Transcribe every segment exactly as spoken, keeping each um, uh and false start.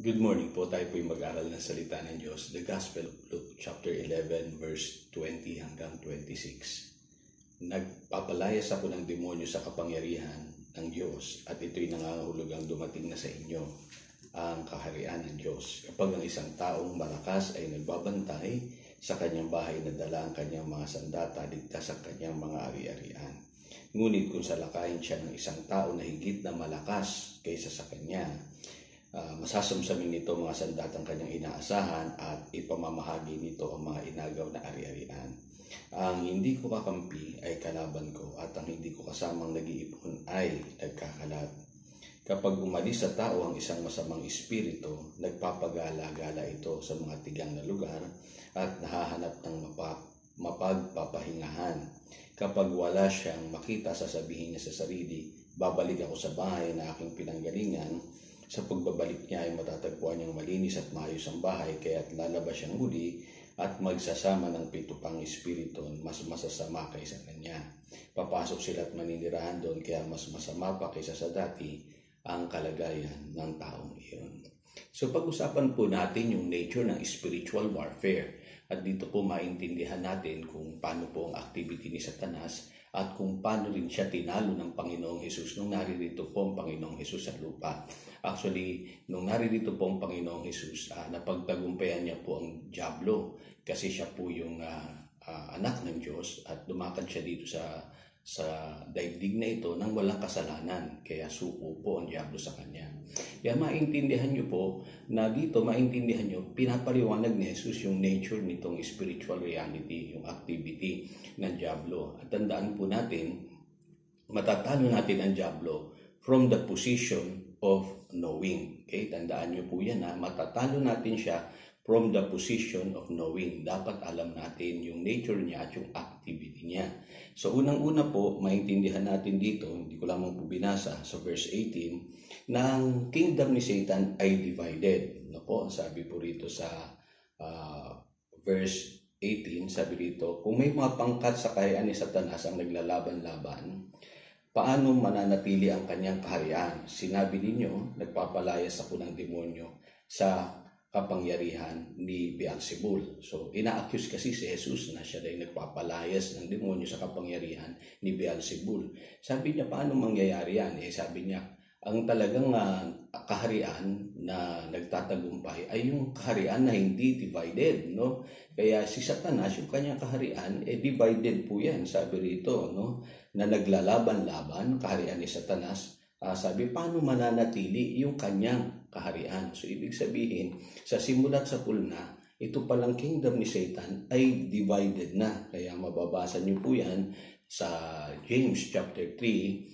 Good morning po. Tayo po'y mag-aral ng salita ng Diyos. The Gospel of Luke, chapter eleven, verse twenty hanggang twenty-six. Nagpapalayas ako ng demonyo sa kapangyarihan ng Diyos at ito'y nangangahulugang dumating na sa inyo ang kaharian ng Diyos. Kapag ang isang taong malakas ay nagbabantay sa kanyang bahay na dala ang kanyang mga sandata, ligtas ang kanyang mga ari-arian. Ngunit kung salakayin siya ng isang tao na higit na malakas kaysa sa kanya, Uh, masasamsamin nito mga sandatang kanyang inaasahan at ipamamahagi nito ang mga inagaw na ari-arian. Ang hindi ko kakampi ay kalaban ko at ang hindi ko kasamang nag-iipon ay nagkakalat. Kapag umalis sa tao ang isang masamang espiritu, nagpapagala-gala ito sa mga tigang na lugar at nahahanap ng mapa, mapagpapahingahan. Kapag wala siyang makita, sasabihin niya sa sarili, babalik ako sa bahay na aking pinanggalingan. Sa pagbabalik niya ay matatagpuan niyang malinis at maayos ang bahay, kaya't lalabas siyang muli at magsasama ng pito pang espiritu mas masasama kaysa kanya. Papasok sila at maninirahan doon, kaya mas masama pa kaysa sa dati ang kalagayan ng taong iyon. So pag-usapan po natin yung nature ng spiritual warfare at dito po maintindihan natin kung paano po ang activity ni Satanas at kung paano rin siya tinalo ng Panginoong Hesus nung naririto po ang Panginoong Hesus sa lupa. Actually, nung naririto po ang Panginoong Hesus, uh, napagtagumpayan niya po ang Diablo kasi siya po yung uh, uh, anak ng Diyos at lumakad siya dito sa sa daigdig na ito nang walang kasalanan. Kaya suko po ang Diablo sa kanya. Kaya maintindihan niyo po na dito, maintindihan niyo, pinapaliwanag ni Jesus yung nature nitong spiritual reality, yung activity ng Diablo. At tandaan po natin, matatalo natin ang Diablo from the position of knowing. Okay? Tandaan niyo po yan na matatalo natin siya from the position of knowing. Dapat alam natin yung nature niya at yung activity niya. So unang-una po, maintindihan natin dito, hindi ko lamang po binasa sa verse eighteen, na ang kingdom ni Satan ay divided. No po, sabi po rito sa uh, verse eighteen, sabi rito, kung may mga pangkat sa kaharian ni Satanas ang naglalaban-laban, paano mananatili ang kanyang kaharian? Sinabi ninyo, nagpapalayas ako ng demonyo sa kapangyarihan ni Beelzebul. So, ina-accuse kasi si Jesus na siya ay nagpapalayas ng demonyo sa kapangyarihan ni Beelzebul. Sabi niya, paano mangyayari yan? Eh, sabi niya, ang talagang uh, kaharian na nagtatagumpay ay yung kaharian na hindi divided, no? Kaya si Satanas, yung kanyang kaharian, eh divided po yan, sabi rito, no? Na naglalaban-laban, kaharian ni Satanas. Uh, sabi, paano mananatili yung kanyang kaharian? So, ibig sabihin, sa simulat sa pulna, ito palang kingdom ni Satan ay divided na. Kaya mababasa niyo po yan sa James chapter three,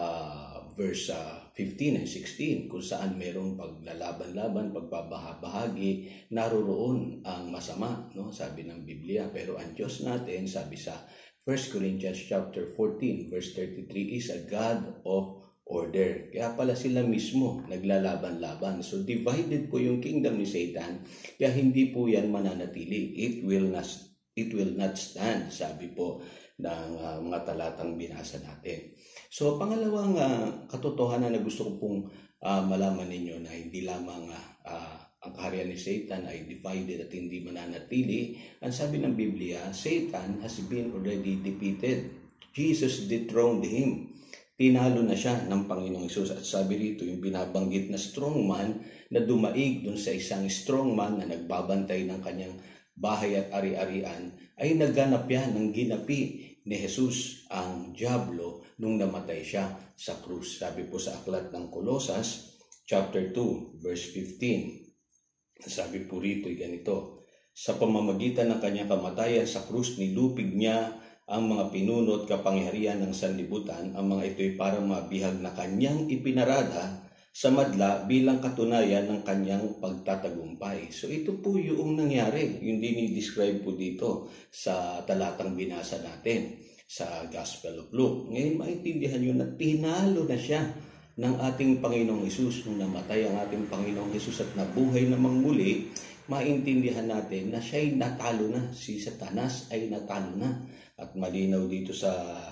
uh, verse uh, fifteen and sixteen, kung saan merong paglalaban-laban, pagbabahabahagi, naroroon ang masama, no? Sabi ng Biblia. Pero ang Diyos natin, sabi sa First Corinthians chapter fourteen, verse thirty-three, is a God of order. Kaya pala sila mismo naglalaban-laban. So divided po yung kingdom ni Satan, kaya hindi po yan mananatili. It will not, it will not stand, sabi po ng uh, mga talatang binasa natin. So pangalawang uh, katotohanan na gusto ko pong uh, malaman ninyo na hindi lamang uh, uh, ang kaharian ni Satan ay divided at hindi mananatili. Ang sabi ng Biblia, Satan has been already defeated. Jesus dethroned him. Tinalo na siya ng Panginoong Hesus. At sabi rito, yung binabanggit na strong man na dumaig dun sa isang strong man na nagbabantay ng kanyang bahay at ari-arian, ay nagganap yan ng ginapi ni Jesus, ang Diablo, nung namatay siya sa krus. Sabi po sa aklat ng Colosas, chapter two, verse fifteen. Sabi po rito, ganito, sa pamamagitan ng kanyang kamatayan sa krus, nilupig niya ang mga pinuno at kapangyarihan ng sanlibutan. Ang mga ito'y parang mabihag na kanyang ipinarada sa madla bilang katunayan ng kanyang pagtatagumpay. So ito po yung nangyari, yung dinidescribe po dito sa talatang binasa natin sa Gospel of Luke. Ngayon maintindihan nyo na tinalo na siya ng ating Panginoong Hesus. Nung namatay ang ating Panginoong Hesus at nabuhay namang muli, maintindihan natin na siya'y natalo na. Si Satanas ay natalo na. At malinaw dito sa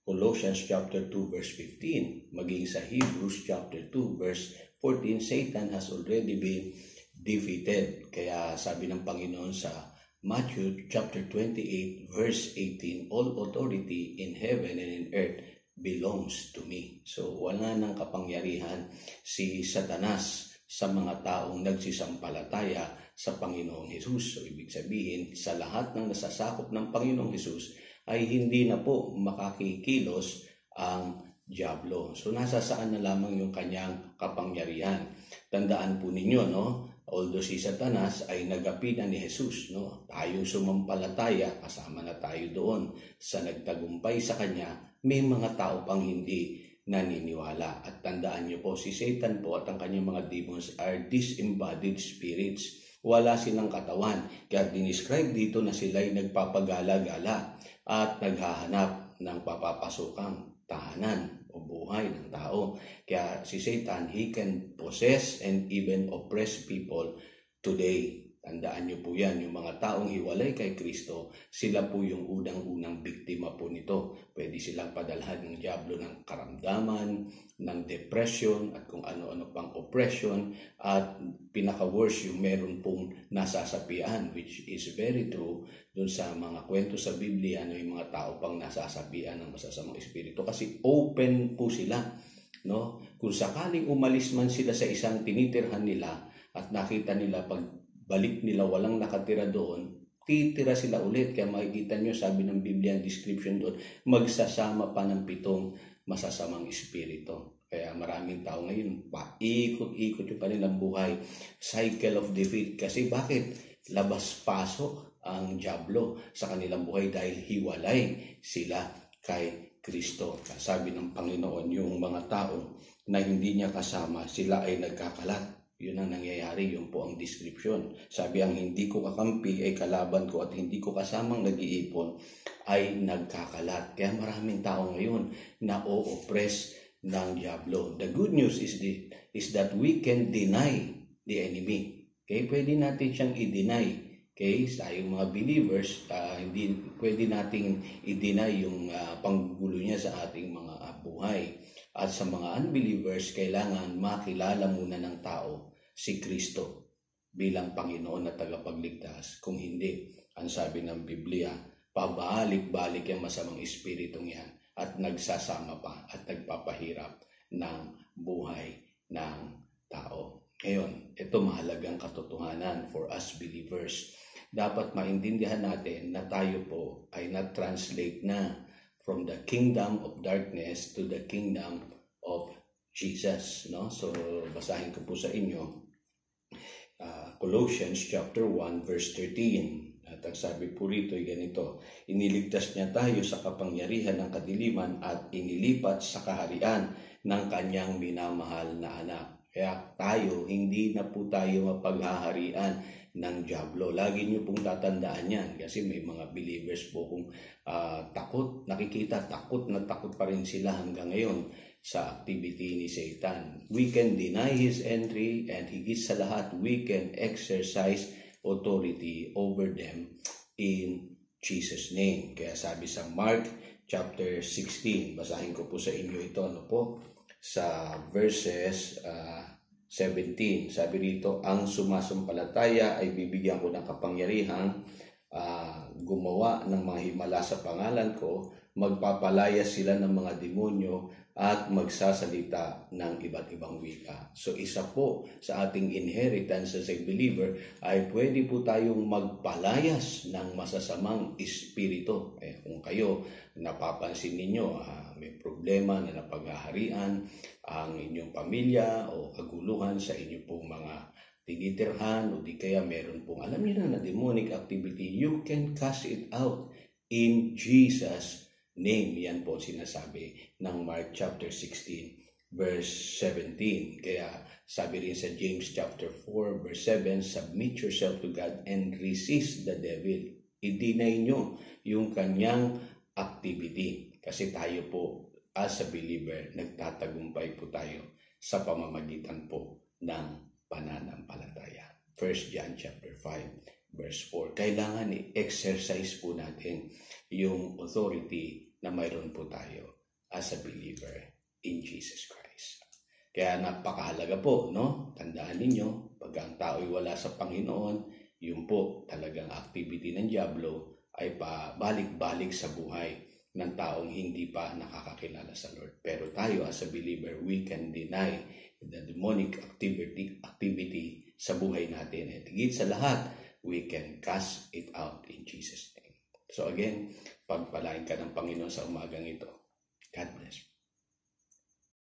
Colossians chapter two verse fifteen, maging sa Hebrews chapter two verse fourteen, Satan has already been defeated. Kaya sabi ng Panginoon sa Matthew chapter twenty-eight verse eighteen, all authority in heaven and in earth belongs to me. So wala nang kapangyarihan si Satanas sa mga taong nagsisampalataya sa Panginoong Hesus. So ibig sabihin, sa lahat ng nasasakop ng Panginoong Hesus ay hindi na po makakikilos ang Diablo. So nasa saan na lamang yung kanyang kapangyarihan. Tandaan po ninyo, no? Although si Satanas ay nagapitan ni Jesus, no? Tayong sumampalataya, kasama na tayo doon sa nagtagumpay sa kanya, may mga tao pang hindi naniniwala. At tandaan niyo po, si Satan po at ang kanyang mga demons are disembodied spirits. Wala silang katawan. Kaya dinescribe dito na sila'y nagpapagala-gala at naghahanap ng papapasukang tahanan o buhay ng tao. Kaya si Satan, he can possess and even oppress people today. Tandaan niyo po yan, yung mga taong hiwalay kay Kristo, sila po yung unang-unang biktima po nito. Pwede silang padalhan ng Diablo ng karamdaman, ng depression, at kung ano-ano pang oppression. At pinaka-worse yung meron pong nasasapian, which is very true dun sa mga kwento sa Biblia, ano yung mga tao pang nasasapian ng masasamang espiritu. Kasi open po sila. No? Kung sakaling umalis man sila sa isang tinitirhan nila at nakita nila pag balik nila walang nakatira doon, titira sila ulit. Kaya makikita nyo, sabi ng Biblia, ang description doon, magsasama pa ng pitong masasamang espiritu. Kaya maraming tao ngayon, paikot-ikot yung kanilang buhay. Cycle of defeat. Kasi bakit? Labas-pasok ang Diablo sa kanilang buhay dahil hiwalay sila kay Kristo. Sabi ng Panginoon, yung mga tao na hindi niya kasama, sila ay nagkakalat. Yun ang nangyayari, yun po ang description. Sabi, ang hindi ko kakampi ay kalaban ko at hindi ko kasamang nag-iipon ay nagkakalat. Kaya maraming tao ngayon na o-oppress ng Diablo. The good news is, the, is that we can deny the enemy. Okay? Pwede natin siyang i-deny. Okay? Tayong mga believers, uh, hindi, pwede nating i-deny yung uh, panggugulo niya sa ating mga uh, buhay. At sa mga unbelievers, kailangan makilala muna ng tao si Kristo bilang Panginoon na tagapagligtas. Kung hindi, ang sabi ng Biblia, pabalik-balik yung masamang espiritong yan at nagsasama pa at nagpapahirap ng buhay ng tao. Ngayon, ito mahalagang katotohanan for us believers. Dapat maintindihan natin na tayo po ay na-translate na from the kingdom of darkness to the kingdom of Jesus. No? So, basahin ko po sa inyo. Uh, Colossians chapter one verse thirteen. At ang sabi po rito ay ganito, iniligtas niya tayo sa kapangyarihan ng kadiliman at inilipat sa kaharian ng kanyang minamahal na anak. Kaya tayo, hindi na po tayo mapaghaharian ng Diablo. Lagi niyo pong tatandaan yan kasi may mga believers po kung uh, takot, nakikita takot na takot pa rin sila hanggang ngayon sa activity ni Satan. We can deny his entry and higit sa lahat, we can exercise authority over them in Jesus' name. Kaya sabi sa Mark chapter sixteen, basahin ko po sa inyo ito, ano po, sa verses uh, seventeen. Sabi rito, ang sumasumpalataya ay bibigyan ko ng kapangyarihang uh, gumawa ng mga himala sa pangalan ko, magpapalaya sila ng mga demonyo at magsasalita ng iba't ibang wika. So isa po sa ating inheritance as a believer ay pwede po tayong magpalayas ng masasamang espiritu. Eh, kung kayo napapansin ninyo, uh, may problema na napaghaharian ang inyong pamilya o kaguluhan sa inyong pong mga tinitirhan o di kaya meron pong alam niyo na na demonic activity, you can cast it out in Jesus' name. Yan po sinasabi ng Mark chapter sixteen verse seventeen. Kaya sabi rin sa James chapter four verse seven, submit yourself to God and resist the devil. I-deny nyo yung kanyang activity. Kasi tayo po as a believer, nagtatagumpay po tayo sa pamamagitan po ng pananampalataya. First John chapter five verse four. Kailangan i-exercise po natin yung authority na mayroon po tayo as a believer in Jesus Christ. Kaya napakahalaga po, no? Tandaan ninyo, pag ang tao'y wala sa Panginoon, yun po talagang activity ng Diablo ay pabalik-balik sa buhay ng taong hindi pa nakakakilala sa Lord. Pero tayo as a believer, we can deny the demonic activity, activity sa buhay natin. At higit sa lahat, we can cast it out in Jesus' name. So again, pagpalain ka ng Panginoon sa umagang ito. God bless.